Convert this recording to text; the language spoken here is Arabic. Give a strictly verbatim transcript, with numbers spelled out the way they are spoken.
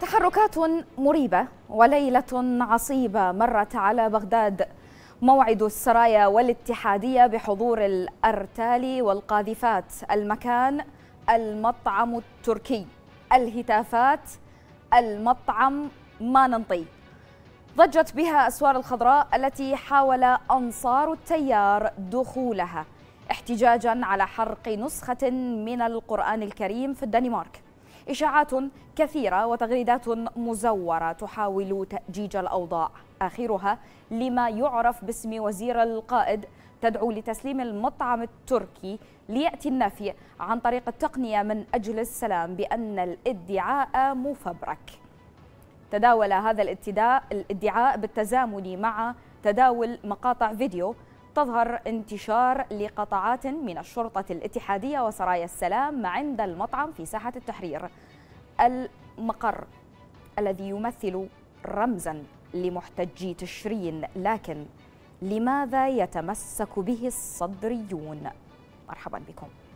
تحركات مريبة وليلة عصيبة مرت على بغداد. موعد السرايا والاتحادية بحضور الأرتال والقاذفات، المكان المطعم التركي، الهتافات المطعم ما ننطي. ضجت بها أسوار الخضراء التي حاول أنصار التيار دخولها احتجاجا على حرق نسخة من القرآن الكريم في الدنمارك. إشاعات كثيرة وتغريدات مزورة تحاول تأجيج الأوضاع، آخرها لما يعرف باسم وزير القائد تدعو لتسليم المطعم التركي ليأتي النفي عن طريق التقنية من أجل السلام بأن الادعاء مفبرك. تداول هذا الادعاء الادعاء بالتزامن مع تداول مقاطع فيديو تظهر انتشار لقطعات من الشرطة الاتحادية وسرايا السلام عند المطعم في ساحة التحرير، المقر الذي يمثل رمزا لمحتجي تشرين. لكن لماذا يتمسك به الصدريون؟ مرحبا بكم.